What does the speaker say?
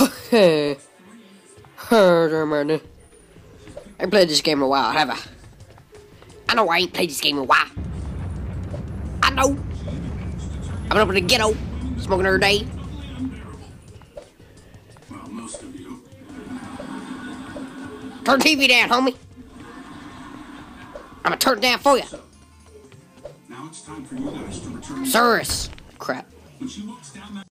Hey. I ain't played this game in a while, have I? I know I ain't played this game in a while. I know. I've been up in the ghetto, smoking every day. Well, most of you. Turn TV down, homie. I'ma turn it down for you. Now it's time for you guys to return. Service. Crap. When she looks down that